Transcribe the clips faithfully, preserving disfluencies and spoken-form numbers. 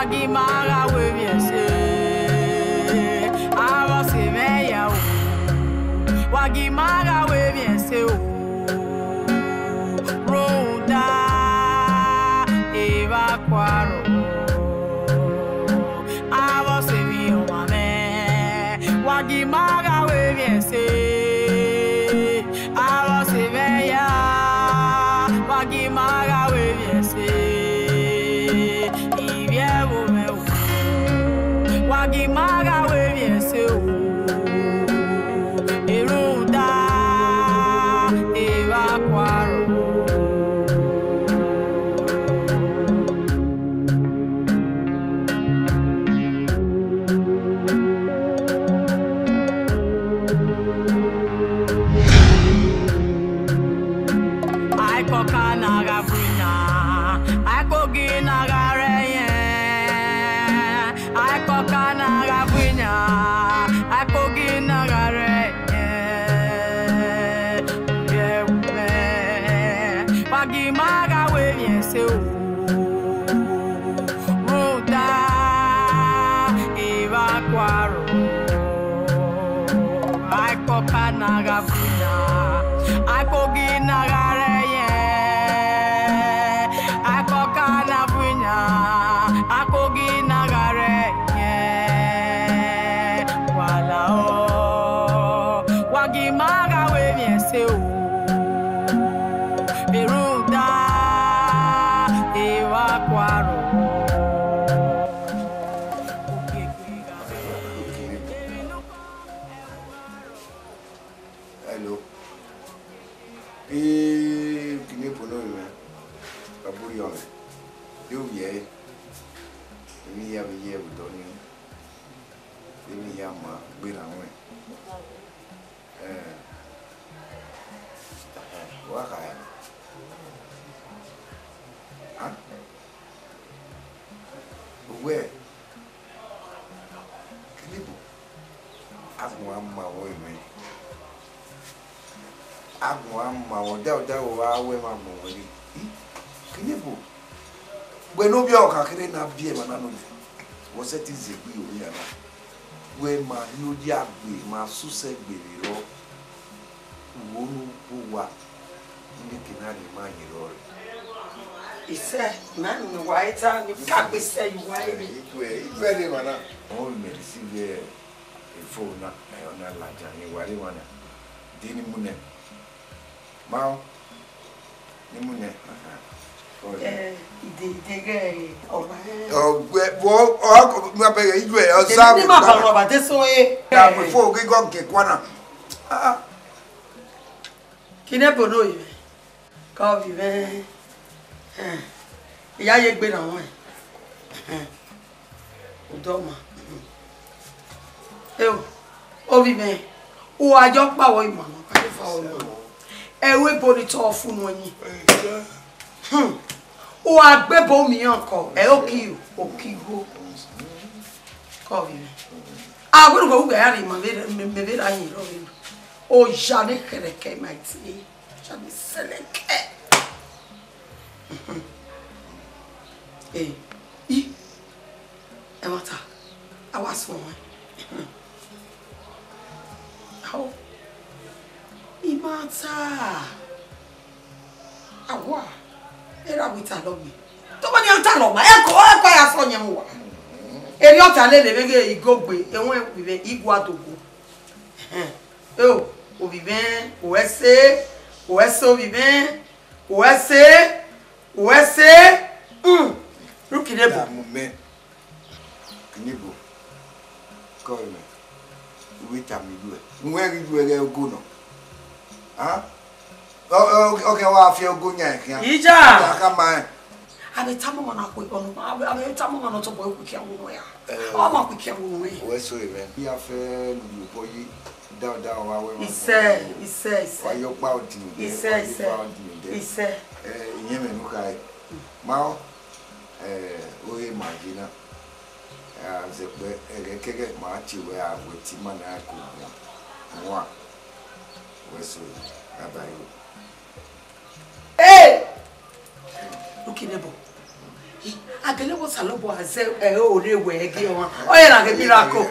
Wagimara we viese. Avance veia. Wagimara we viese. Ronda evacuaro. Avance via mame. Wagimara we viese. Avance veia. Wagimara we viese. Wagimara we viese o Eruda evacuaro Ai coca na gabrina ai cogina gareye ai coca na gabrina ai cogina gareye yeah Wagimara we viese o Ruda evacuaro ai coca na gabrina ai cogina gareye ai coca na brina ai cogina gareye wala o Wagimara we viese o Eruda evacuaro Hello. Eh, kini pono me. Aburi yo me. Yo vie. Mi ya bi ye budoni. Mi ya ma gbera won. Eh. Wa ka ya. Ah. We. Kini po. Agwa ma wo me. Agwa ma wo da da wa we ma mo we. Kini po. We no bi o ka kire na bie ma na no. Wo se ti zegbi o ya na. We ma no di agbe ma su se gbere ro. Wo nu po wa. Ni kinari ma yiro re. Ise na ni wa ita ni ka gbe se yi wa ebi. Iwe iwe le mana. O me receive e phone na e ona la ja ni wa le wana. Dini mune. Mao. Ni mune. Eh, ide ide ge oba. Oh, wo o ma pe iwe o sa. Ni ma ba ro ba te so e. Ya me fo ki go ke kwana. Ah. Kine bono yi. Ka vive. Eh. Iya ye gbe na won e. Eh. O do ma. E o. O vive. O ajo pa wo imo mo ka fa o lo. Ewe bo ni to fun won yin. Hmm. O agbebo mi anko e o ki o ki go. Ko vive. Ah, bueno go ga ya ri ma me me ve ra yin ro vi. O ja ne kere ke ma ti. Ja mi seleke. Eh, I, e mata, I was one. How? I mata. Awa, era wita lobi. To ba ni anta lo ma, e ko e ko ya so nyem wa. Eri ota le le bege igogbe, e won wibe igwa togo. Eh. O, o viven, o ese, o ese o viven, o ese. Wese mm look at that moment kinibo call me we tell me do it where you were go no ah okay wa feel go nya kian ija ka ma abi tamu mana ko onu abi tamu mana to boy ku kian wo ya o ma ku kian wo we we so even ya fe lu boyi da da wa we ise ise ise wa yo pa odi ise ise ise eh yeme no kai mao eh o e magina eh ze pe ere keke ma ti we a we ti mana ko mo wa we so abayo eh look at nebo agele wo salobo aze e o re we gi won o ye na ke miracle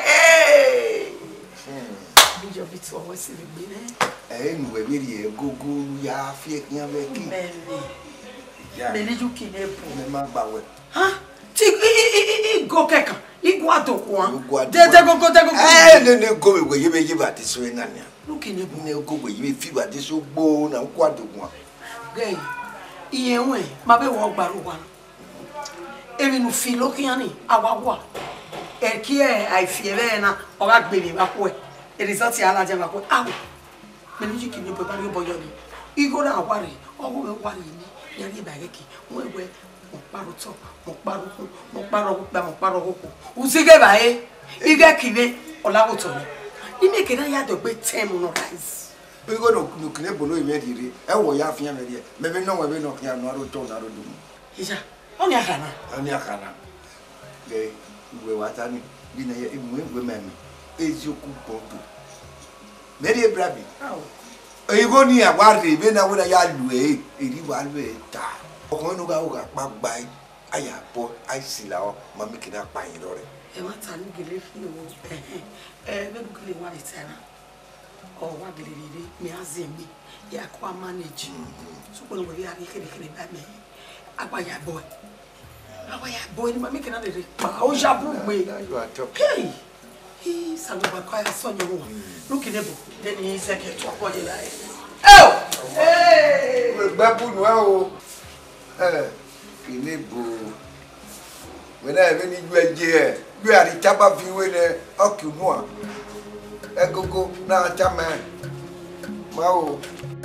bi jo bi to wo si bi ne eh nu we bi ri gogo ya fi e kian be ki ya me ni ju ki ne po me ma gba we ha ti i go kekan i gwa to ko an de de gogo de gogo eh ne ne go we ye be ye ba ti so en ania lu ki ne po ne go we ye fi ba ti so gbo na kwa to ko gay iye won ma be wo gbaru wa emi nu fi lo kian ni awawa e ki e ai fi e na o ga gbe mi ba ko e e result ala je ba ko awo me ni ju ki ne po ba yo boyo ni i go na wari o go we wari ni yari ba ge ki we we mo paro to mo paro ko mo paro ko mo paro ko usige bae ige kibe olawo to ni ime ke na ya do pe ten no rice we go no no kine bolo ime dire e wo ya afian me dire me be no we be no kian no aro to na ro du ija oni akana ani akana ge we watani bi na ye imu we me me ezioku bodo me ri brabi e go ni aware be na we na ya lu e eri wa lu e ta okun nu ga o ga pa gba aya bo aisi la o ma mi kina pa yin lore e ma ta ni gele fi o eh eh be bu gele wa le tara o wa gele ri mi azemi ya ko manage so ko we ya ri kere kere ba me agba ya boy agba ya boy ni ma mi kina le pa o ja bu gbe hey he salo ba kwa ya so nyo wo look in ebo then he say ke to ko je la e oh hey me gba bu nu o eh kini bo we na be ni ju eje e ju ari chaba fi we ne okunu a egogo na chama ma o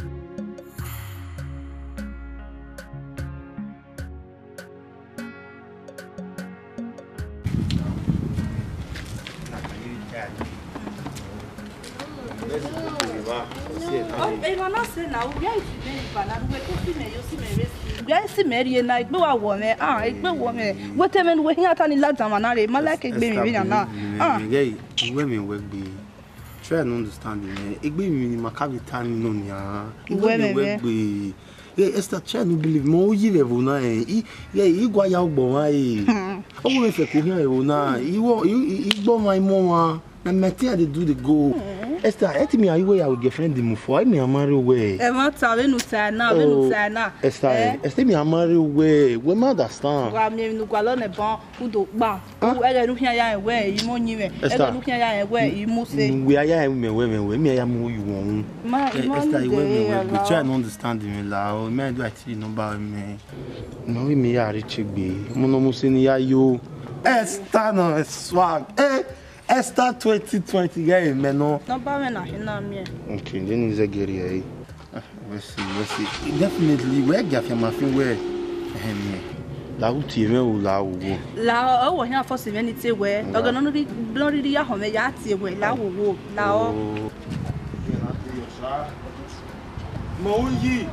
e ma na se na o ya isi be ba na we ko si me yo si me be si ya isi me ri na igbe wa wo me ah igbe wo me we te me we hin ata ni lata ma na re ma like igbe mi bi na ah yeah we me we gbe try and understand me igbe mi ni makavita ni no ni ah igbe mi we gbe yeah Esther try no believe mo yi le vo na e yeah igwa ya ogbo wa e o we fe ko hin e vo na iwo igbo my mo wa na meti dey do the go Esther, let me are you where I will girlfriend the move for me marry way. E ma ta we nu ta na we nu ta na. Esther, Esther me marry way. We ma understand. Wa mi nu gwa lo ne bon u do gba. U e le nu hia ya we yi mo nyi me. E le nu hia ya we yi mo se. We aya me we me we me aya mo you won. Ma Esther, you me we try and understand me la. O me do ati number me. No we me ya reach gbe. Mo no mo se ni ya yo. Esther no swag. Eh Esther twenty twenty guy me no. Number me na hina me. Okay, then is a geri eh. Let's see, let's see. Definitely we get my fin where eh la uti me o la wo. La o wo hia for seventy we. Oga no ri no ri ya ho me ya tie we la wo wo. La o. Mo yi.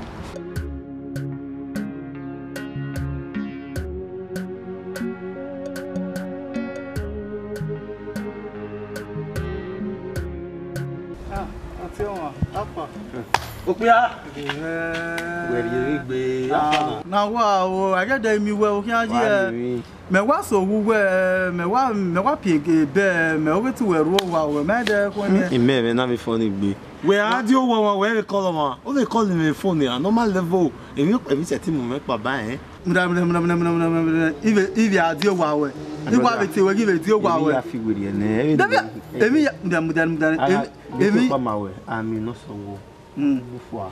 Opia Where you be? na wa o agada mi we o kian ji e me wa so wu we me wa me wa piege be me o betu we ro wa we me de ko ni E me me na me phone gbe. We adio wo we call ma. O dey call me phone ya normal level. E mi e mi set mo me pa ba eh. mda mda mda mda mda mda ive ive adio wa we igwa beti we give adio wa we Ya figure ne. emi mda mda mda Emi pa ma we. Ami no so wo. mm Gbofo.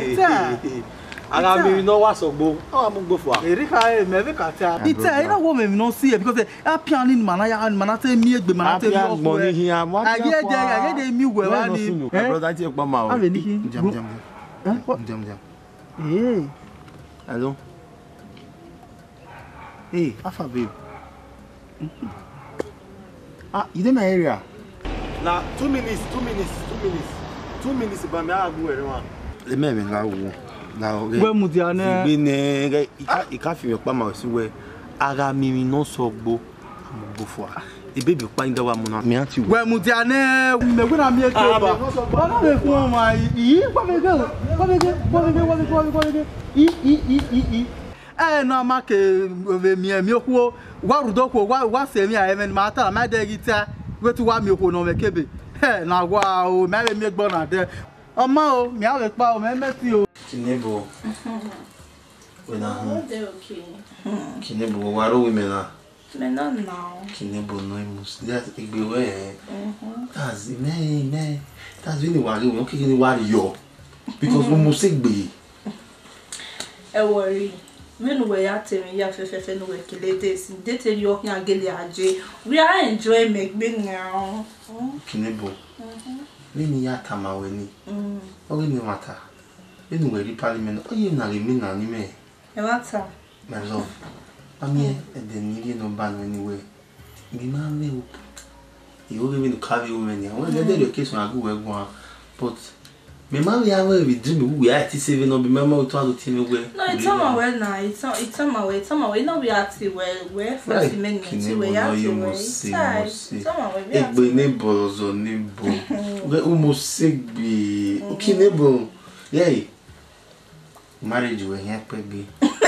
Aga mi no wa sogbo. Awa mu gbofo. eri ka e me be ka ta ita ina wo me no see because a pian ni mana ya mana te mi egbe mana te mi ofu ni hin am. Age je age de mi we wa ni Brother ti pa ma we. Ave ni hin. Jam jam. Jam jam. Eh Hello. Hey, Alpha babe. Ah, you in my area? na two minutes two minutes two minutes two minutes ba me agu ere wa Le me me la wo. La o. we mu dia na Igbe ne ika ika fi me pa ma si we. Ara mi mi no sogbo. Mo gbofo a. E baby pa nda wa mo na. Me anti wo. we mu dia na me gbe na mi e ke ba ba na me fun ma yi pa me ge pa me ge pa me ge pa me ge pa me ge i i i i i eh no make mi mi okwo wa rudoko wa wa se mi a even mata ma de gita wetu wa mi okwo no me kebe eh na wa o me mi gbo na de omo o mi a we pa o me meti o Kinebo. We na Oh, they're okay. Kinebo wa ro we me na. Me not now. Kinebo no imus. That igbe we. Mhm. That's me me. That's really worry. We okay ni worry yo. Because we must igbe. E worry. Me no we ya tell me ya fefefe no we kile this. They tell you yan gele aje. We are enjoy make me now. Kinebo. Mhm. We ni ya tamawe ni. Mhm. Oge ni mata. We no we ri parliament. Oye na le mi na ni me. E mata. My love. Ami e de ni no ban anyway. Mi ma me o. You go me to carry women here. When they the case when I go we go. But me ma we have we do me we are seven no be mama to do team we. No, it's on my way now. It's on it's on my way. It's on my way. No, we are to where where first men to we are to where. It's on my way. Egbe nebo zo nebo. We almost sick be. Okay nebo. Yeah. Marriage we here pe be.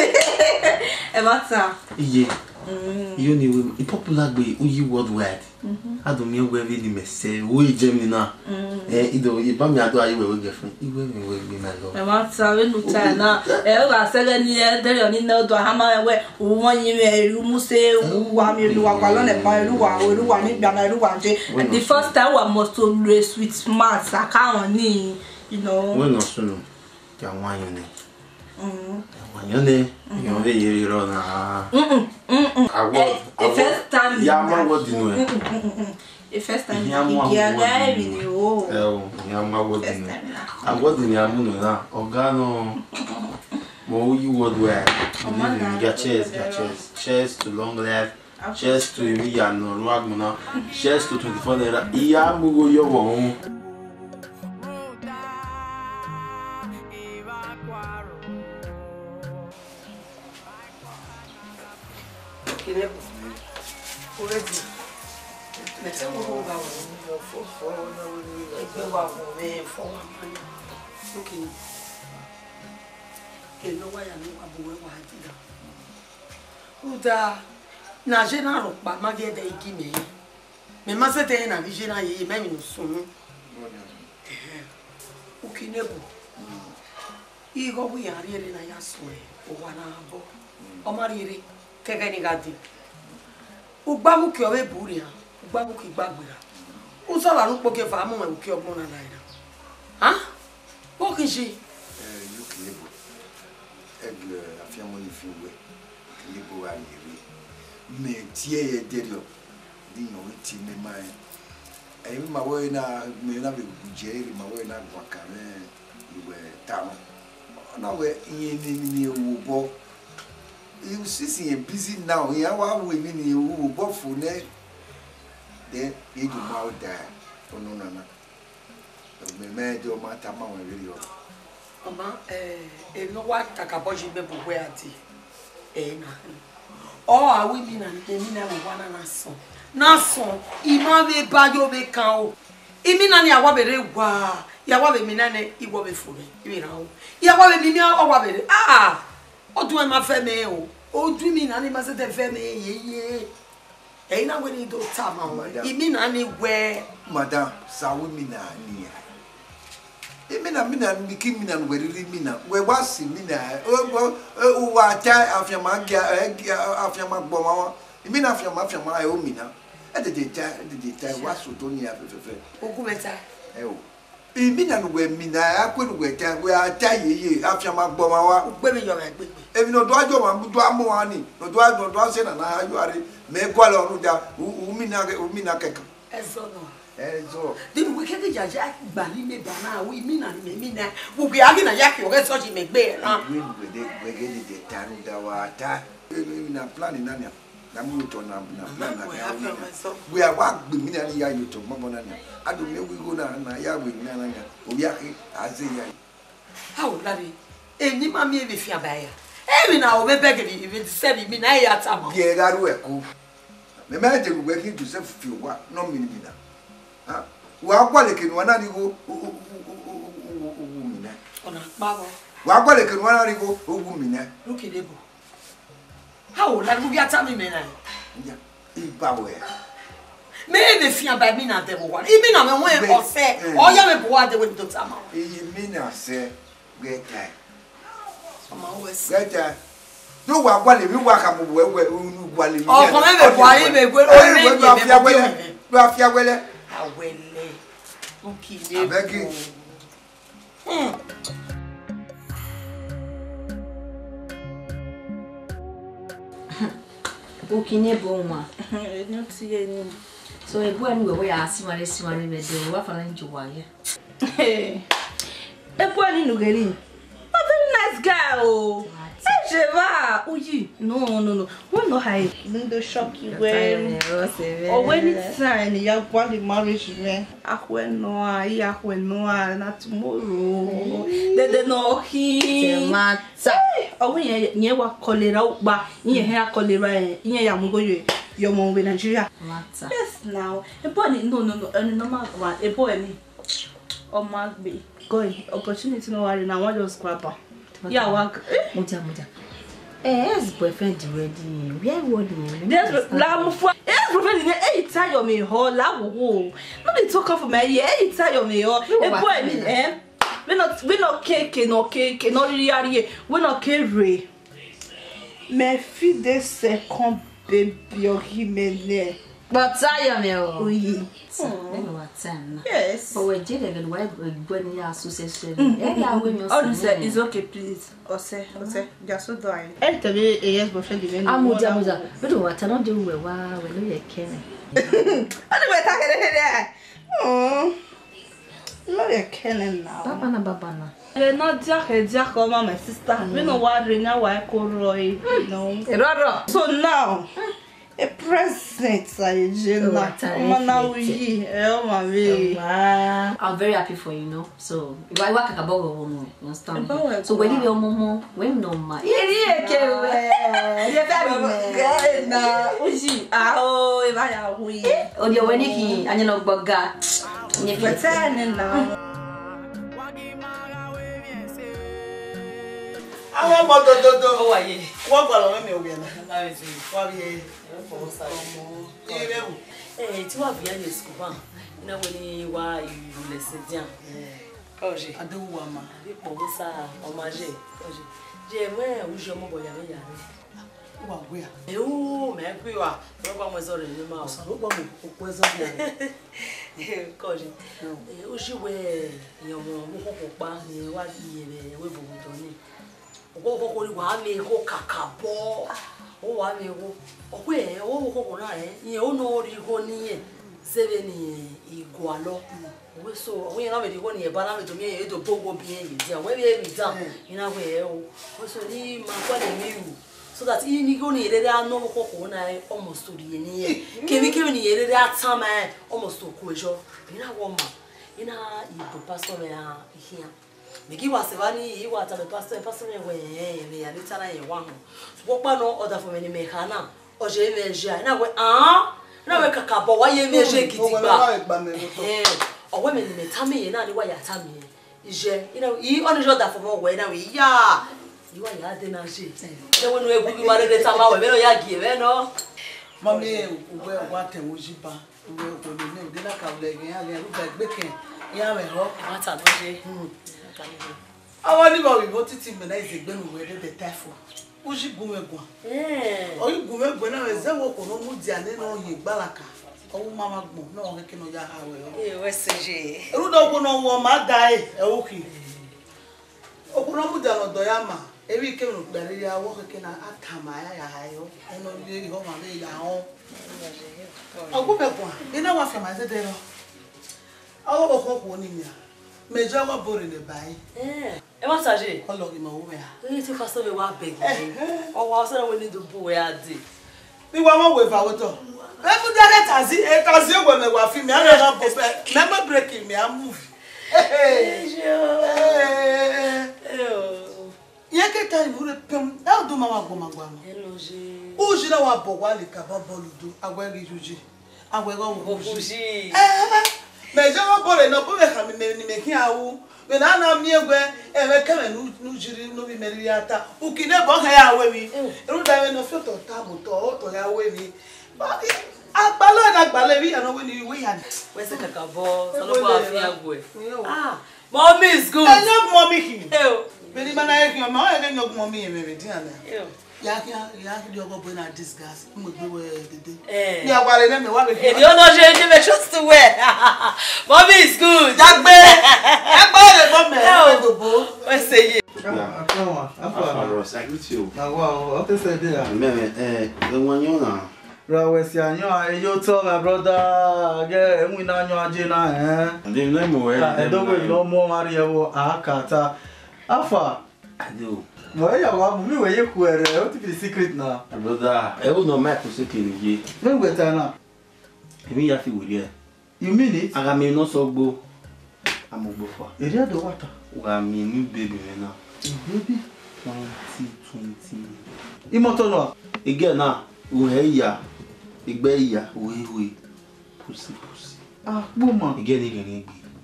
E mata. Iye. You ni we popular be uyi worldwide. I don't mean where really me say we Germany na. Eh ido ye ba mi ado ayi we we girlfriend. Iwe mi we be my love. E mata we no time na. E wa sele ni e de ni na do ha ma we wo yin me ru mu se wa mi lu wa kwa lo ne pa ru wa ru wa ni gba na ru wa je. The first time we must always with smart account ni, you know. We no so no. Ya wan yin ni. Mm. Wan yin ni. Yo ve yiri ro na. Mm mm. Awo. The first time. Ya ma wo di no e. The first time you get there with you. Eh, ya ma wo di no. Awo di ni amu no na. Oga no. Mo you worldwide. Get cheers, get cheers. Cheers to long life. Cheers to me ya no ragmuna. Cheers to twenty-four naira. Iya mu go yo wo. Already. Let's go over for for for okay. E no wa ya no abuwe wa hajida. Uda na jena ro pa magede igime. Me ma se te na vijena yi me mi no sunu. Okay nebo. Igo bu ya ri na ya so e o wa na abo. O ma ri ri keke ni gadi. Ugbamu ki owe buri ha, ugbamu ki gbagbira. O so la nu poke fa mu e ki ogbon na naira. Ha? O ki ji. Eh, you kibo. Egle afiamo ni fiwe. Kibo wa ni. Me tie ye derio. Di no ti me mai. E mi ma wo na me na be gujeri ma wo na gwakare iwe tamo. Na we yin ni ni ewu bo. You see busy now. Yeah, what we mean you both for ne. Then you do mal there. Oh no no no. Me me do ma tama we really. Mama, eh, e no wa takaboji be buwe ati. Eh na. Oh, awi mi na ni mi na wo na na so. Na so, ima be ba yo be kan o. Imi na ni awa bere wa. Ya wa be mi na ne iwo be fo me. Imi na o. Ya wa be mi ni o wa bere. Ah! Odun e ma fe me o. Odun mi na ni ma se te fe me ye ye. E na we ni do ta ma o. Imi na ni we. Madam, sawu mi na ni. Imi na mi na mi ki mi na we ri mi na. We wa si mi na. O o wa ta afia ma gia afia ma gbo ma wa. Imi na afia ma afia ma e o mi na. E de de ta de de ta wa so to ni afe fe fe. Ogu beta. E o. Imi na we mi na akwe we ta we ata ye ye afia ma gbo ma wa. Gbe mi yo ma gbe. Ebi no do ajo ma do amu wa ni. No do ajo do ase na na ayo are. Me kwa lo nu da. U mi na u mi na keke. Ezo no. Ezo. Dinu we keke jaja gba ni me ba na we mi na ni me na. Wo gbe agi na ya ki o ke so ji me gbe ran. We we de we ge de tanu da wa ta. We na plan na nia. Na mu to na na plan na ya. We are wa gbe mi na ni ya yo to mo na nia. Adu me we go na na ya we na na nia. O ya ki aze ya. How lari. E ni ma mi e be fi abaya. E mi na o be beg ni e se mi na ya ta mo. Ge ga ru e ko. Me me de we ki to se fi wa no mi ni na. Ha? Wa kwa le kinu na ni go mi na. Ona pa go. Wa kwa le kinu na ni go ogu mi na. Look at ebo. How la vous gata mi mena. Ya. Iba we. Me me fia ba mi na de wo. Ibi na me won e ko se. O ya me bo ade we do tama. E mi na se get time. Mama we se. Get time. No wa gwa le mi wa ka mo we we unu gwa le mi. O ko me be bo ayi me gwe o me me afia gwele. Do afia gwele. Awele. O ki le. Abegi. Hmm. Okine boma. No tie ni. So e bua ni we we asimare simare be de wa fala njuwa ye. Eh. E bua ni nugeri. A very nice guy oh. Eh je va. Uyi. No no no. We no hide. No do shock you when. Or when it's time you want the marriage me. Ahwe no a, I ahwe no a na tomorrow. De de no he. Mata. Oh, we nye wa cholera ba, nye hair cholera, nye ya mugo ye, your mom in Nigeria. Mata. Yes, now. A boy, no, no, no, and no man, a boy, any. Oh, might be going opportunity no worry now. What just scrapper? Yeah, work. Muja muja. Eh, yes, boyfriend ready. We are working. Yes, la for. Yes, boyfriend. Eh, tell you me ho la wo. No be talk of me. Eh, tell you me ho. A boy, me eh. We not we not cake no cake no really we not carry. Me fi de second baby o himene. But I am here. Oui. Yes. But we did it when when you are association. Yeah, when you oh, say it's okay, please. Oh, say, oh, say, just so dying. Elle tell me yes, boyfriend even. Ah, muja muja. But what I don't do we wa we no ye ken. Anyway, take it there. Oh. No, you're killing now. Baba na baba na. Eh, not Jack, Jack, or my sister. We know what ring now. I call Roy. No. So now, a present, I Jenna. Now we, oh my baby. I'm very happy for you, know. So if I work at about you understand? So when you your momo, when no ma. Yeah, yeah, okay. Yeah, very na. Uji, ah, oh, if I are we. Oh, you when you anya no boga. Pretending now. I want more do do do. Oh, aye. What go me obi na? Na we see. What be? Eh, tu vas bien les scoop. Na we wa you lesson dia. Oje. Adu wa ma. Bi po sa o ma je. Oje. Je me u je mo boya me ya. Wa we. Eh o me pe wa. Ro gba mo so re ni ma o. Ro gba mo o po so ya. Eh koje. Eh o ji we yan mo mo ko pa ni wa di ere we bo do ni. O ko ko ri wa mi ko kakabo. O wa mi ko. O pe o ko ko na eh. Iye o no ri ko ni e. Sebe ni igwa lo. We so we na me di ko ni e ba na me to mi e do bogo bi e yi we be mi down. Ina we o. We so ni ma kwa le mi u. So that you need go near there no ko na almost to the ni ke we ke ni ere there time almost to ko ejo ina wo ma ina i pastor me a here me gi wa se ba ni i wa ta me pastor pastor me we me ya ni tana ye wa ho so pa no order for me ni me kana o je me je ina we ah na we kaka bo wa ye me je gidigba eh o we me ni me ta me ye na ni wa ya ta me je ina i on jo da for mo we na we ya you are ya de na je e wonu egugu mare de tama we me no ya gie we no mami ugbe wa te wo jiba ugbe ko ni ne de la ka le gen ya le ru ba gbe ken ya we ho ma ta no je awa ni ba we bo titi me na ise gbe nu we de de tafo o ji gun egun eh o yi gun egun na we ze wo ko no mu di ane no yin gbalaka o mama gbon na o ke no ya ha we eh we se je ru do ko no wo ma dai e o ki o ko no mu da no do ya ma ebi ke no gbere ya wo ke na atama ya ya ayo eno le ho ma le ya ho ogu be kwa ina wa fa ma ze de ro awo ko ko ni mi a meje wa bore le bai eh e ma sa je o lo ki ma wo ya eh ti fa so me wa beg o wa so we need to bo we ade mi wa mo we fa wo to e mu dare tazi e tazi e go me wa fi mi ara na bo fe me ma break mi a move eh eh eh yeke time ure pem e do mama gbo magba no hello je o ji na wa bo wa le ka ba boludo agwere juji agwere wo buji eh Me jama bore no bube ka me ni me kiawu. Me na na mi egwe e me ka me nu jiri no bi meri ata. Ukine bo ka ya wewi. Eru da we no foto tabu to o to ya wewi. Ba agbalo na agbalo wi ana we ni we ya. We se kaka bo, so no bo afia gwe. Ah, mommy is good. E nyok mommy ki. Ew. Be ni mana e ki o ma o e nyok mommy e me be di ana. Ew. Ya ki ya ki di ogo bo na discuss. Mo gbe we dede. Eh. Ni agbare na me wa be. E di ono je je me trust to wear. Mommy is good. Jagbe. Agbare bo me e do bo. We say ye. Yeah. Akwa. After Ross, I greet you. Na wa o te se de ya. Meme, eh, the one you na. Rawesi anyo ayo to my brother ge enwi na anyo aje na eh. Ndi no mo eh. E do we no mo mari ewo akata. Afa. Ado. Mo ya wa mu mi we ye kuere, o ti be secret na. Brother, e wo no ma ko se kini ye. Me we ta na. Emi ya fi wuri e. You mean it? Aga mi no so gbo. Amogbo fa. Area do water. Uga mi ni baby me na. Baby twenty twenty. imoto no. Again na, uhe ya. Igbe ya, uhe uhe. Pussy pussy. Ah, woman. Again again again.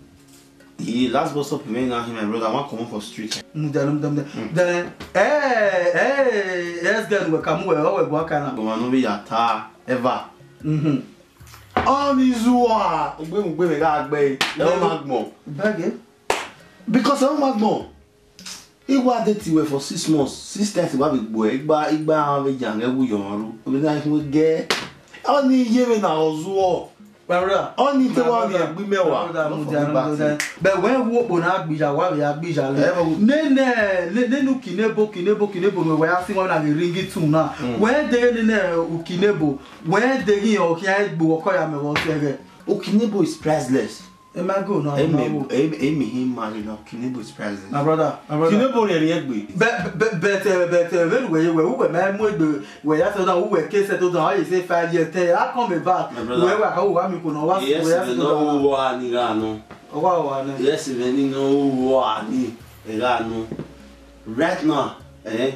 The last bus stop me na him and brother, I want come for street. Mudalum dam dam. Then eh eh yes girl we come we we go kana. Go ma no be ya ta ever. Mhm. Oni zuwa, ogbe mo gbe me ga gbe. E o magmo. Bag Because e o magmo. Igba date we for six months. Six thirty wa be gbo e igba igba an be jan e wu yoru. Obi na fi ge. Oni ye me na ozuo. Brother, Oni te wa ni agbi mewa. But when we open agbija wa we agbija le. Ne ne ne nu kinebo kinebo kinebo we we asi won na be ringi tune na. When dey ne ne ukinebo, when dey yin o ki ai gbo ko ya me wo sere. Ukinebo is priceless. E ma go no. E me e me him man na Ukinebo is priceless. My brother, my brother. Ukinebo re re egbe. But but but but when we we we me mo egbe we ya so na we case settle down. How you say five years ten. I come back. We we ka wa mi ko no wa we ya so no wa ni ga no. Owa wa na. Yes, even no wa ni ga no. Right now, eh?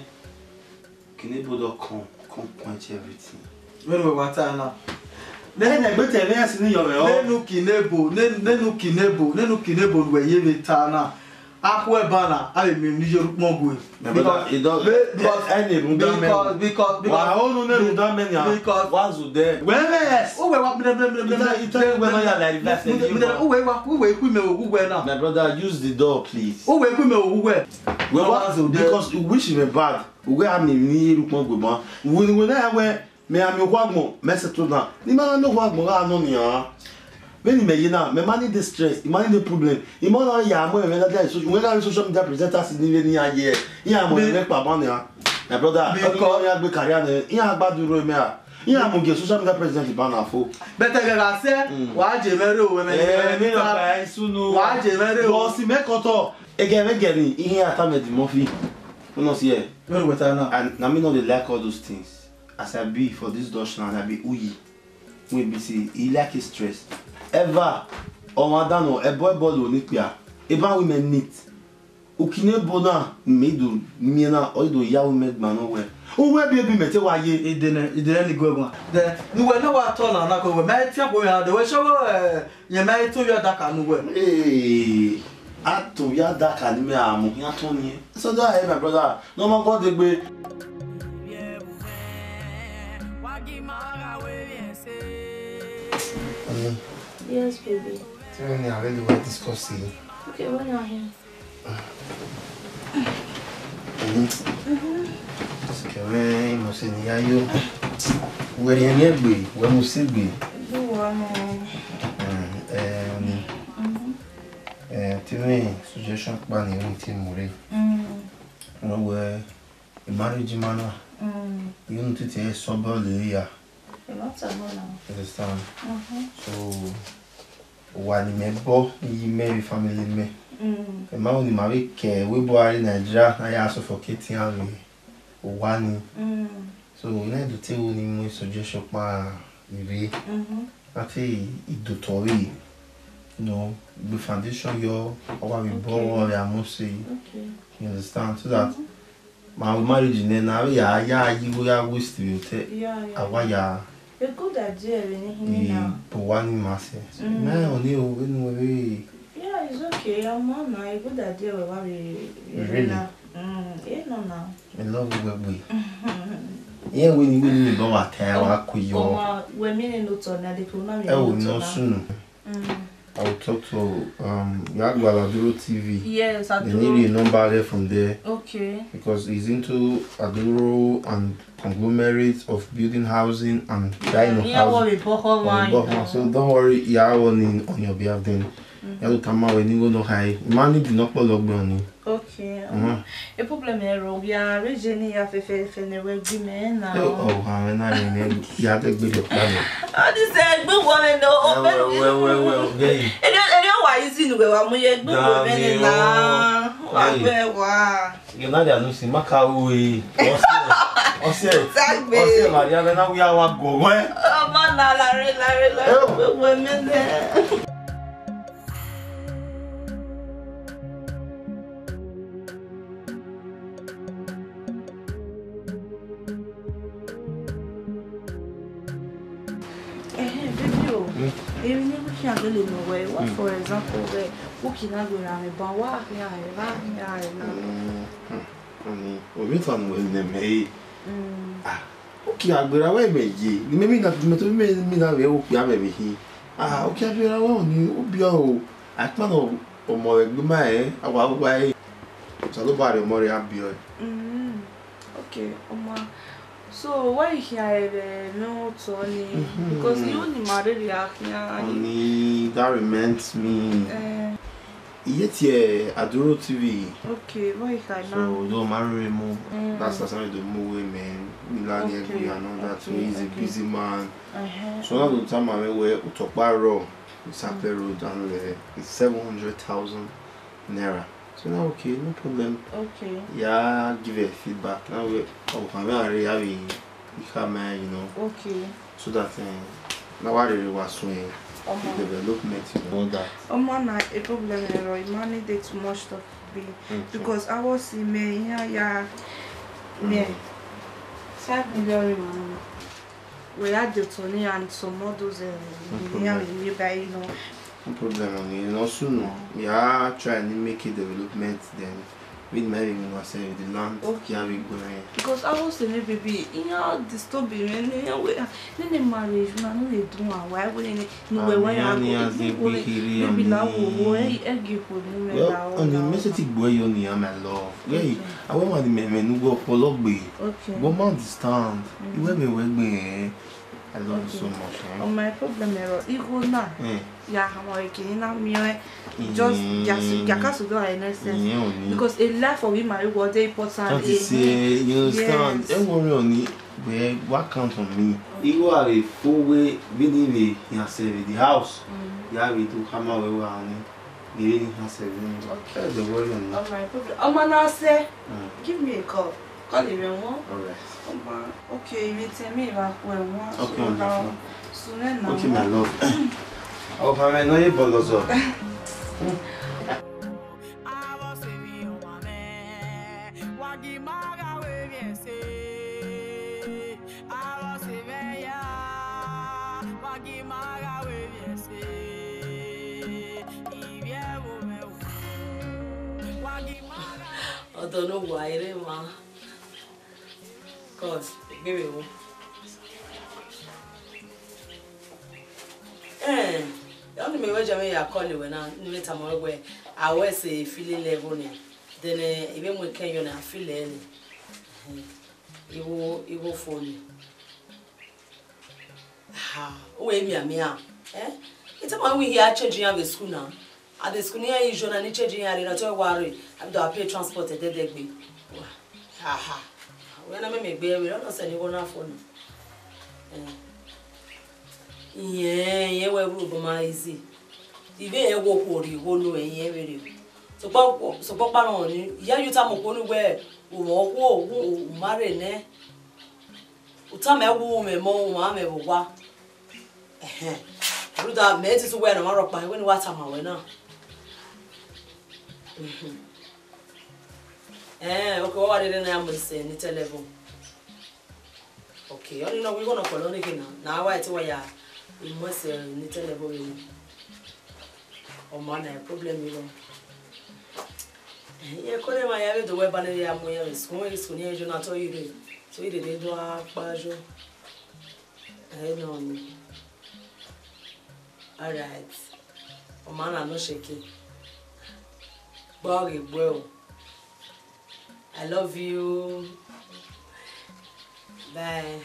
Ukinebo dot com come point everything. When we want now. Then I better tell us in your Nenu kinebo, nenu kinebo, nenu kinebo we ye betana. Akwe bana, I mean ni yo mongo. Because it don't because any because because because I don't know don't many because was there. Where oh we wa me me me you tell when I like that say you. Oh we wa we ku me ogu we now. My brother, use the door please. Oh we ku me ogu we. Because you wish me bad. We am ni ru mongo ma. We we na we me am wagmo meseto na ni ma no wagmo ga no ni ah me ni me yi na me mani the stress i mani the problem i mo na ya mo me na dey so we na social media presenters ni ni aye ya mo me pa ban ya my brother because ya gbe career na ya gbaduro me a ya mo ge social media president ban na fo better ga se wa je mere o me ni no pa sunu wa je mere o go si me koto ege me ge ni ihe ata me di mo fi no see here no we ta na and na me no dey like all those things. As I be for this Dutch land, I be uyi. We be see, he like his stress. Ever, or madam, a boy body will need ya. Even women need. Ukinebo na me do me na or do ya women man nowhere. Oh, where be be me tell why ye? It didn't it didn't go one. Then you were no what on na go. Me tia boy na the way show eh ye me to your daka no we. Eh, ato ya daka ni me amu ya to ni. So that my brother, no man go dey gbe. Yes, baby. Tell me I really want to discuss it. Okay, we're not here. Okay, we mo se ni ayo. We ri ni egbe, we mo se gbe. You are mom. Eh, eh, tini suggestion pa ni ohun tí mo rí. Mm. Wọ́n we marriage man. Mm. You know to say so bad ya. Lots of money. Understand? Mhm. So one me bo yi me family me. Mm. E ma oni ma we ke we bo ari Nigeria na ya suffocate yan we. O wa ni. Mm. So we need to tell ni mo suggestion pa iwe. Mhm. Ati idotori. You know, the foundation yo or we bo ya mo say. Okay. You understand? So that my marriage then na ya ya yi go ya waste you te. Yeah, yeah. Awa ya A good idea, really. But one mass. No, no, we. Yeah, it's okay. I'm on a good idea. We really. Mm, yeah, no, no. I love you, we. Yeah, we need to go out there. Oh, we're meaning to turn that. Oh, no, soon. I will talk to um Yagwala Aduro T V. Yes, Aduro. They need a number there from there. Okay. Because he's into Aduro and conglomerates of building housing and buying of yeah, housing. Yeah, so don't worry, you are on in on your behalf then. You have to come out when you go no high. Money do not follow me. Okay. A problem is we are regionally affected in the way women now. Oh, how am I? You have to be the plan. I just said, good woman, no. Well, well, well, well, okay. And you know why is in the way I'm good women now. You're not there, no, see, Macawi. Oh, see, Maria, now we are going. Oh, man, Larry, Larry, Larry, women there. Even if we can't really know where, what for example, where we cannot go around the bar, what here, here, we meet on when they may. Ah, okay, I'll be away, baby. Maybe not to me, me that we will be away. Ah, okay, I'll be around you, be all. I can't know more than my our way. So nobody more happy. Okay, Oma. So why here no Tony? Because you only married Only that reminds me. Uh, Yet yeah, Aduro T V. Okay, why here now? So don't marry more. Mm. That's the time to move women. Milan agree and all that. So he's a busy man. Uh-huh. So now the time I went to Utokpa Road, Sape Road, and uh, it's seven hundred thousand naira. So now okay, no problem. Okay. Yeah, give a feedback. Now we oh I'm already having you know. Okay. So that uh, now I really was swing the development, you know that. Oh man, a problem error. Man needed too much stuff be because I was in me yeah yeah yeah five million man. We had the Tony and some models and yeah we buy you know. No problem on it. And also, no, we are trying to make a development then with marrying ourselves the land. Okay, we going. Because I was saying, baby, you know, disturbing and you know, then the marriage, no, no, they do. Why wouldn't no way why I go? Maybe now, why I give for me? Well, on the message boy, you need my love. Yeah, I want the men who go for love. Okay. But man, understand. You will be well. I love you so much. Eh? Oh, my problem is, you go now. Yeah, I'm working now. Me, just just you can't do anything because a life for me, my what they important. Can't say you understand? Don't worry on it. Well, what counts on me? You have a full way believe in yourself. The house, you have to come away with me. You really have to. Okay. Don't worry on me. Oh, my problem. Oh, man, I say, give me a call. Call it one. Alright. Okay, you tell me about when one. Okay, so then now. Okay, my love. Oh, I know you both up. I don't know why, man. Cause give me one. Eh, you only me when I call you when I need tomorrow where I was say feeling level ne. Then eh, even when can you na feel any. You will you will phone. Ha, wait me me ah. Eh? It's about we here changing at the school now. At the school here you journal ni changing here not to worry. I do pay transport there there be. Ha ha. When I make baby, we don't send you one phone. Yeah, yeah, we're going easy. Even a walk or you won't know any area. So, so, Papa, only, yeah, you tell me where we walk, who marry, ne? Utame a woman, more, mamma, what? Eh, do that, made it to wear a marrow by when what am I now? Eh, okay, what didn't I say? It's a level. Okay, only know we gonna call on again now. Now why to why we must uh, need to level in. Oh man, a problem you know. Yeah, call him I have the web and I am where is going is when you not you so you did do a bajo. I know. Alright. Oh man, I'm not shaking. Boggy, bro. I love you. Bye.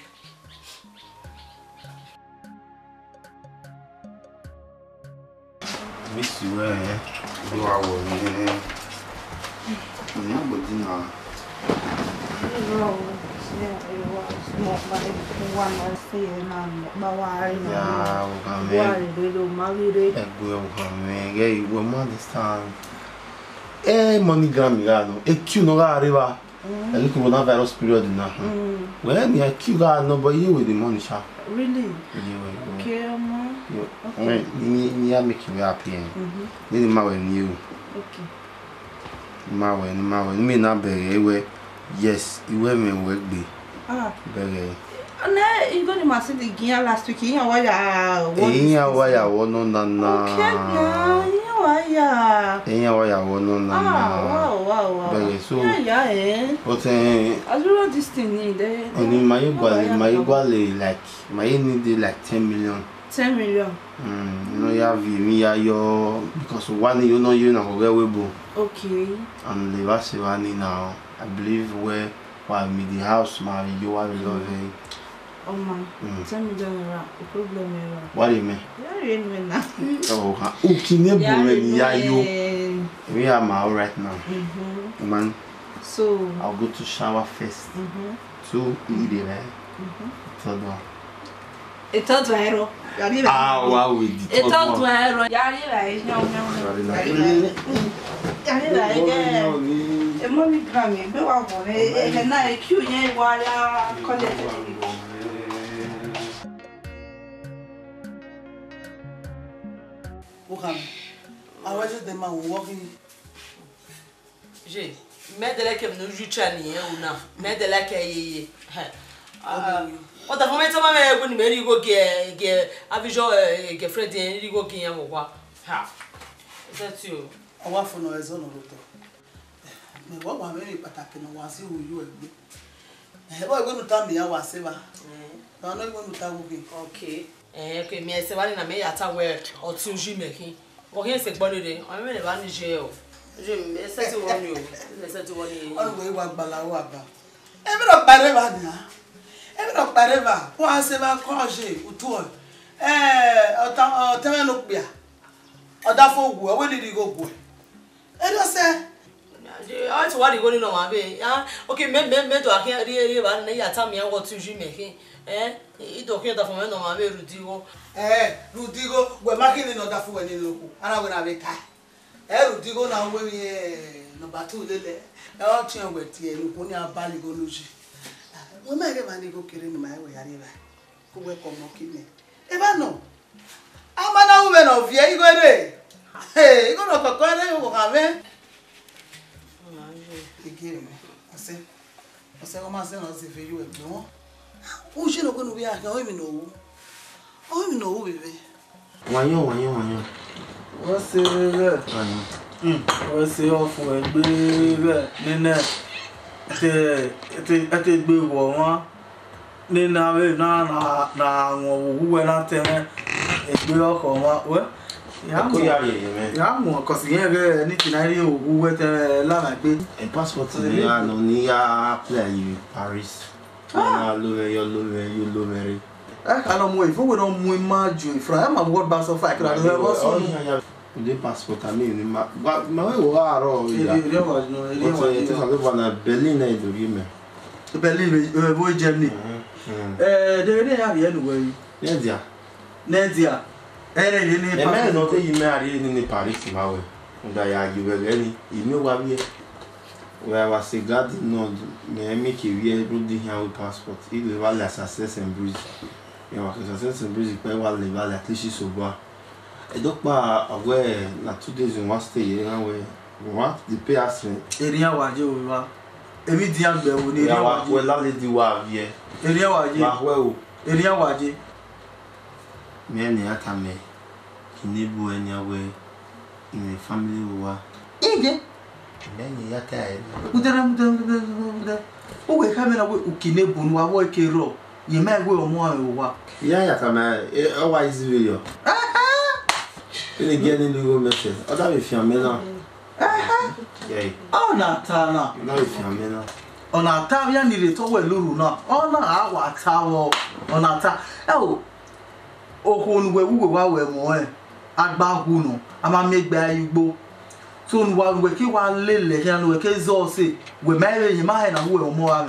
Miss you, eh? You are one. Nobody now. No, yeah, it was not like one was saying, um, but why? Yeah, why they don't marry it? I go come, yeah, you will understand. Eh, MoneyGram, Milano. E Q no arriva. E look coronavirus period now. Well, me a Q got nobody with the money shop. Really? Yeah, okay, ma. Okay. Me, me, I make you happy. Mhm. Then ma when you. Okay. Ma when, ma when me na bere we. Yes, you were me work be. Ah. Bere. Na, you go to my city again last week. You know why ya? Eh, ya why ya wono na na. Okay, na. Why ya? Eh, ya why ya wono na na. Ah, wow, wow, wow. Bere so. Yeah, yeah, eh. But eh. As well this thing need eh. Only my igual, my igual like my need like ten million. Ten million. Hmm. You know you have me your because one you know you know where we go. Okay. And the last one now, I believe where while me the house marry you are loving. Oh man, mm. ten million naira, the problem is. What do you mean? Yeah, you mean now. Oh, okay, never when yeah you. We are my right now. Mhm. Man. So I'll go to shower first. Mhm. So eat it, right? Mhm. Third one. A third one. Ah, wow, we did. A third one. Yeah, right. No, no. Yeah, right. Yeah. A MoneyGram, be wa mo. E na e Q yen wa ya collect. Okam. I was the man walking. J'ai. Mais de là que nous jouons ou non. Mais de là que y. Ah. O da fome tama me go ni me ri go ge ge avijo ge friend yen ri go ge yan wo kwa. Ha. Is that you? Awa fo no ezo no roto. Me wo wa me pataki no wa si wo yu egbe. Eh bo egbe nu ta mi ya wa se ba. Eh. Na no egbe nu ta wo ge. Okay. Eh ke mi ese wa ni na me ya ta we o ti o ji mekin. Wo ke se gbo lede. O me le ba ni je o. Je mi ese ti wo ni o. Ese ti wo ni. O we wa gbala wa ba. E mi ro pare ba ni a. E mi ro pare ba. Wa se ba ko je utu o. Eh o ta o te me no pia. O da fo gu, o we di go gu. E do se I to what you going on, baby. Ah, okay, me me me to a here, really, and they are telling me what to you making. Eh, it don't hear that from no my Rudigo. Eh, Rudigo, we're making another fool any local. And I'm gonna be tired. Eh, Rudigo now when we number two, Lily. I'll tell you what you put your bally go lose. We may have any go killing my way. Who will come mocking me? Ever no. I'm an woman of ye, you go there. Hey, you go to a corner, you have it. Again, I say, I say, I'm saying, I say, for you, no. Who should have going to be at home? No, oh, you know, baby. Why you, why you, why you? What's the what's the offer? Baby, Nina, at a big woman. Nina, na na who went out there. It's real or what? Yeah, yeah, because you have anything I do with a lamp. A passport in the no near play you Paris. Ah, Louvre, you Louvre, you Louvre. I don't know if we don't move my June from a word bounce of fact. I have also the passport. I mean, my way are all. It is a little one at Berlin. I do give me. The Berlin, boy, Germany. Eh, they are anyway. Nadia. Nadia. Eh, mais non, tu es marié in Paris, ma way. And I you were ready. You know what we where was a garden node, may make you wear brooding here with passport. Il va la success and breeze. You know, success and breeze, pay while they va at least so bad. Et donc, ma aware, la two days in one stay, you know, we want the pay us. Area was you. èmi di àgbẹ̀ wo ni ya wa we la le di wa vie ènìyàn wà jẹ́ wa we o ènìyàn wà jẹ́ me ni aka me kini bu enya we in family wa ije me ni ya ka e mudere mudere mudere o we ka me na we ukine bu nu wa wo ke ro ye ma we o mo ayo wa ya ya ka me o wa izi we yo ele gene ni go message o da me fi ame na yeah o na ta na na me fi ame na o na ta ya ni re to we luru na o na awa ta wo o na ta e o ohun we wuwe wa we mo e agbagu no ama megbe ayugbo so nu wa we ki wa lele ya no we ke zo se we mere yin ma he na we omo wa mi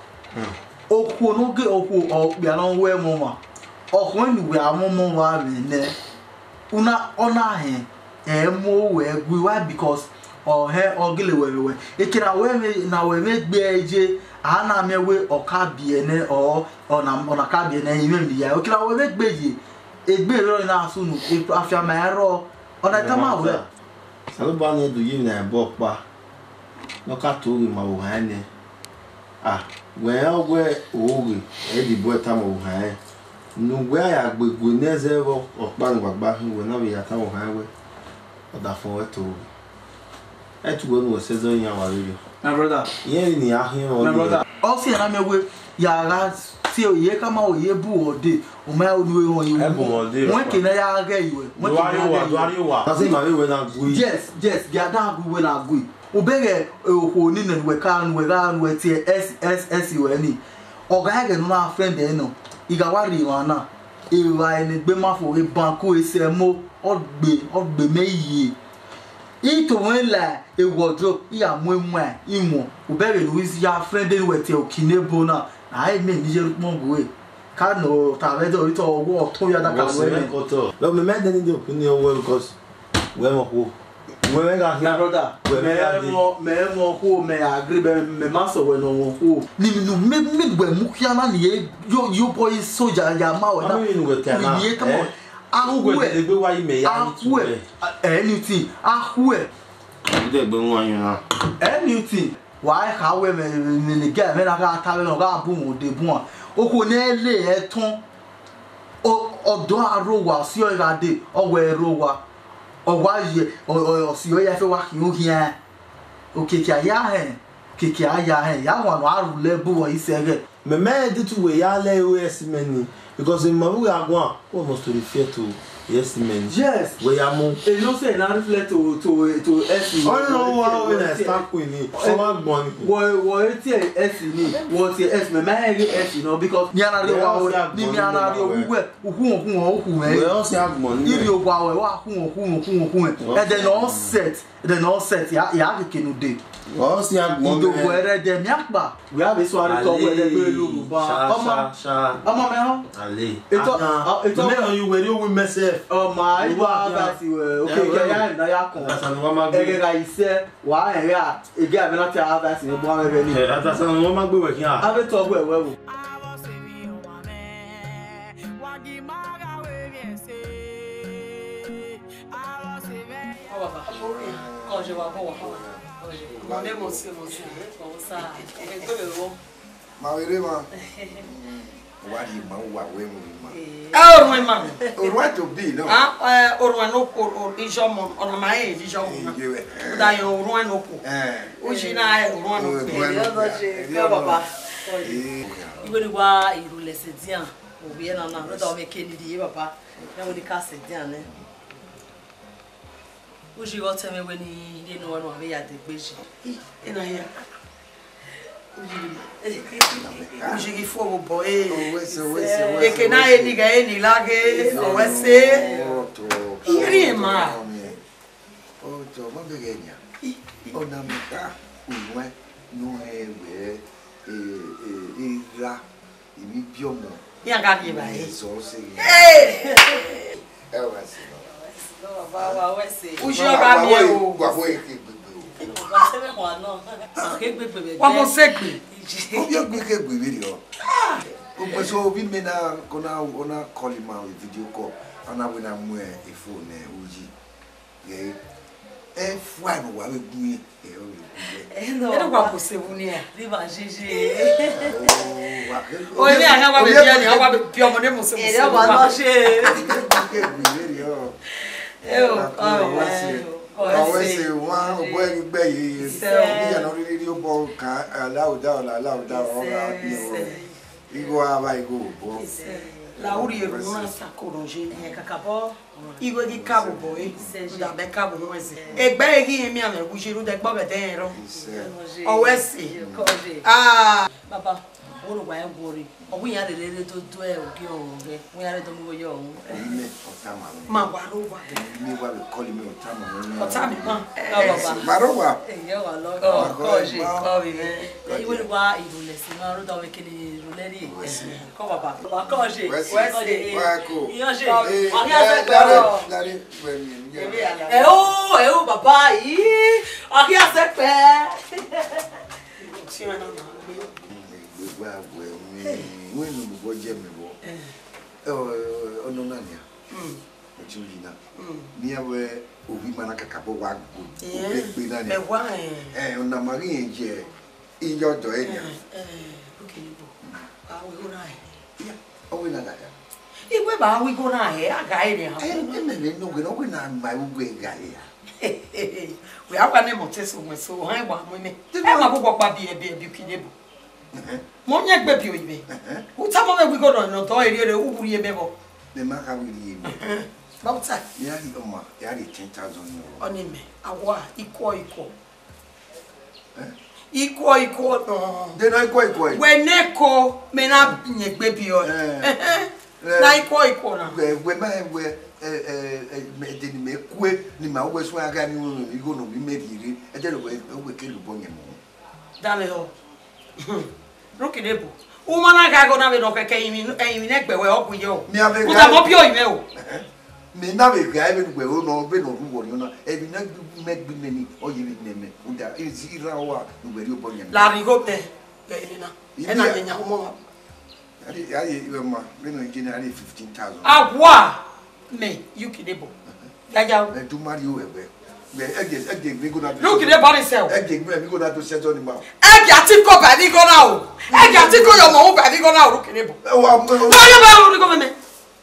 oku no ge oku o bia no we mo ma ohun ni we amomo wa mi ne una ona he e mo we gwi wa because o he ogile we we ikira we me na we megbe eje ana me we oka bie ne o ona ona ka bie ne yin mi ya ikira we megbe yi egbe ro na sunu afia ma ro ona tama we salo ba ne do yin na bo pa no ka to ri ma wo ha ne ah we ogwe owe e di bo ta mo ha e nu we ya gbegbo ne zero opa ni gbagba we na we ya ta wo ha we oda fun we to e tu go no se zo yan wa ri my brother yen ni ahin o my brother o si na me we ya ga ti o ye kama o ye bu ode o ma o ni won yi won ke na ya ga iwe won ke na wa do ari wa na se ma we na gui yes yes ga da gu we na gui o bere o ni na we ka nu we ga nu we ti s s s we ni o ga ga no na friend e no iga wa ri wa na e wa ni gbe ma fo e ban ko ese mo o gbe o gbe meyi ito wen la e wardrobe ya mu emu a imo o bere ni wi ya friend e we ti o kinebo na ai me ni je mo gwe ka no ta ve do ito owo to ya da ka we ko to lo me me den ni opinion we because we mo ko we we ga na brother me mo me mo ko me agree be me ma so we no wo ko ni mi no me me gbe mu kia na ni yo yo boy soja ya ma we na ni e kamo awu e gbe wa yi me ya ni tu e anything awu e de gbe won yan na anything why how we me ni get me na ga ta we no ga bu mo de bu o ko ne le e tun o odo aro wa si o ga de o we ro wa o wa ye o si o ya fe wa ki o hia o ke ki aya he ke ki aya he ya wa no aru le bu o isege me me de tu we ya le o yes meni because in mawu agwa almost refer to yes men yes we ya mo e no say na reflect to to to s oh no wa we na start queen ni o ma gbon ni wo wo ti s ni wo ti s me ma ri s no because ni ana ri wa ni mi ana ri ogugwe ukun okun okun me we o se agbon ni iri ogwa we wa kun okun okun okun e then all set then all set ya ya ke nu de o se agbon do wo ere de mi apa we have so ari to we de pe Yoruba omo omo me ho ale eto eto me no you we ri o myself oh my wa ba si we okay ke ya na ya kon e ga ise wa e ya e ga me na ti a ba si bo wa be ni e ata san wo ma gbe we kin a be to gbe we wo Hoje eu vou Mandei você, você. Vamos lá. Ma were ma. Wa di ma wa we mu ma. Ah, orun ma. Orun to be no. Ah, eh orun no ko ijomo, ona ma e ijomo. Da yo orun no ko. Eh. O ji na e orun no ko. Eu vou te, meu baba. Ibo ni wa iru lese dian. Obi na na, no da o me keni di baba. Na wo di ka se dian ne. Uji go tell me when he didn't know what we had the beach. In a year. Uji gi fogo boy. E che na e diga e ni la che o ese. Iri ma. O to ma begenya. O na meka unwe no ewe e e ira ibi biomo. Ya ga gi ba e. So se. Eh. E wa se. No, baba, we say. Uji ora mi e o. Gwa boy ke gbegbe. Wa se me kwa no. Ke gbegbe. Wa mo se gbe. O bi gbe ke gbegbe ri o. O pe so bi me na kona ona call him out video call. Ana we na mu e phone e uji. Ye. e fuano wa be gun e o e no wa ko se wuni a Ni ba jeje. o ni anga wa be bia ni wa be bia mo ne mo se mo E se yo ba lo se. ke gbe yo e o oh wa se wa bo e gbe yi ni ya no ri ri o bo ka alauda ola alauda o ga bi o igo aba igo bo la uri e runa sakoroje E kakabo. igo di cabo boy da be cabo no ese e gbe gi mi ame ku shiru de gbo be den ro o wesi ah Baba, wo wa en gori. Ogun ya lele to to e ogi ohun re. Wo ya re to mo yo ohun. ni otama ma wa ro wa ni wa be call me otama ota mi ma Baba. marowa E yo wa lo oh ko ko je. je ko bi me E wo wa irule si ma ro do we kini irule ri. Ko baba. Baba ko je. Wesi wa ko Iyo je. eh Ari ase pe dare ro. dare we mi E o, e o baba yi. Ari ase pe. ti ma na na gbe agbo mi we nu bo je mi bo eh ono na ni mm o ti ri na mm ni awe obi mana kakabo wa go eh gbe na ni me wa eh eh ona mari enje iyo do e ni eh okay bo ah we go na e o we na da ya igwe ba we go na e aga ire ha eh me me no we no we na ma u gbe ga ya we akwa ne moteso we so han gba mo me e ma gbogbo pa bi e bi e bi kinebo mo nye gbe bi oyibe o ta mo me we go no to ere ere u buri e bebo me ma ka we ri mi bauta ya ri o ma ya ri ten thousand euro oni me awa iko iko iko iko no de no iko iko we neko me na nye gbe bi o na iko iko na we we ma we eh eh me de ni me kue ni ma we so aga ni wo ni go no bi me ri e de lo we we ke lu bo nye mo dale ho no kinebo o mana ga go na be no keke yin yin ne gbe we ogun ye o mi ave o ta mo bi o yin o mi na be ga be gbe o no be no ru wo ni na e bi na me gbe me ni o ye bi ne me o da e si ra wa lu be ri o bo nye la rigo te e na e na nya mo ari ari we ma be no engineer ari fifteen thousand awa me you kinebo ya ja e du mari o egbe be e ge e ge mi go na you kinebo ni se o e ge mi go na to set on ma e ga ti ko ba ni go na o e ga ti ko yo mo ba ni go na o kinebo wa no yo ba o go me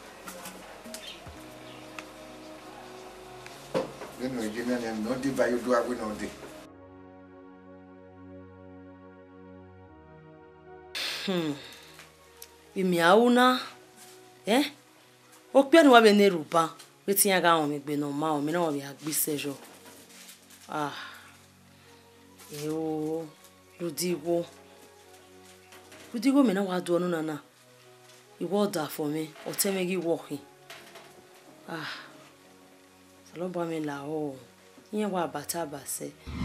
be no engineer ni no di ba yo do agwe no di Hmm. Imi auna. Eh? O pe ni wa be ne ruba. Wetin ya ga won mi gbe no ma o mi na won bi agbisejo. Ah. E o Rudigo. Rudigo me na wa do nu nana. Iwo da for me. O te me gi working. Ah. Salo ba mi la o. Yen wa bata ba se.